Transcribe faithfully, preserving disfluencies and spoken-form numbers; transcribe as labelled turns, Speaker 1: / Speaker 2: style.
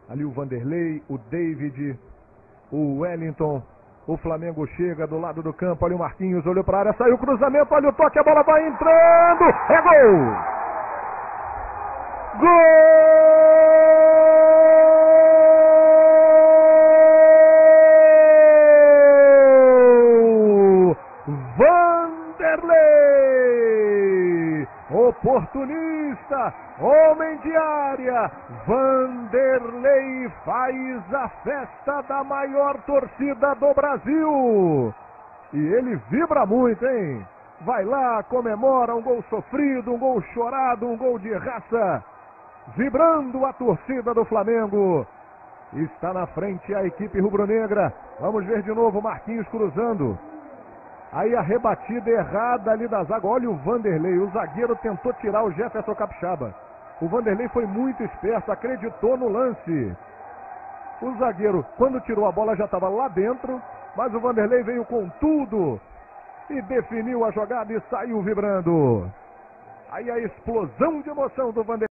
Speaker 1: Ali o Vanderlei, o David, o Wellington. O Flamengo chega do lado do campo, ali o Marquinhos olhou para a área, saiu o cruzamento, olha o toque, a bola vai entrando, é gol! Gol! Vanderlei! Oportunista, homem de área, Vanderlei faz a festa da maior torcida do Brasil. E ele vibra muito, hein? Vai lá, comemora um gol sofrido, um gol chorado, um gol de raça. Vibrando a torcida do Flamengo. Está na frente a equipe rubro-negra. Vamos ver de novo o Marquinhos cruzando. Aí a rebatida errada ali da zaga. Olha o Vanderlei, o zagueiro tentou tirar o Jefferson Capixaba. O Vanderlei foi muito esperto, acreditou no lance. O zagueiro, quando tirou a bola, já estava lá dentro, mas o Vanderlei veio com tudo e definiu a jogada e saiu vibrando. Aí a explosão de emoção do Vanderlei.